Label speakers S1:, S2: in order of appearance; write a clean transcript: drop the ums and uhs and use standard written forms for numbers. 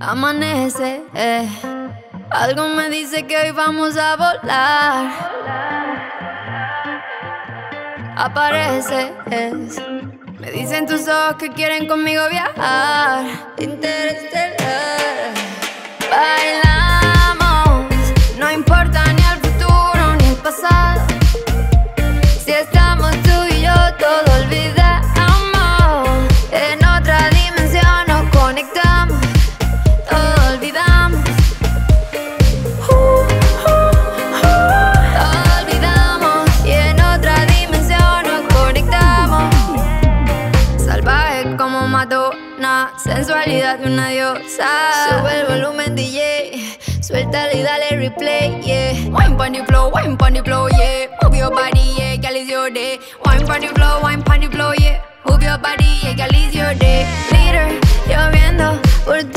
S1: Amanece, algo me dice que hoy vamos a volar. Apareces, me dicen tus ojos que quieren conmigo viajar. Interestelar. Bailamos, no importa ni el futuro ni el pasado. Si estamos tú y yo, todo olvidamos. En otra dimensión nos conectamos, todo olvidamos. Todo olvidamos y en otra dimensión nos conectamos. Salvaje como Madonna, sensualidad de una diosa. Sube el volumen, DJ, suéltale y dale replay, yeah. Wine pon the flow, yeah. Move your body, yeah, girl, it's your day. Wine pon the flow, yeah. Move your body, yeah, girl, it's your day. Glitter, lloviendo por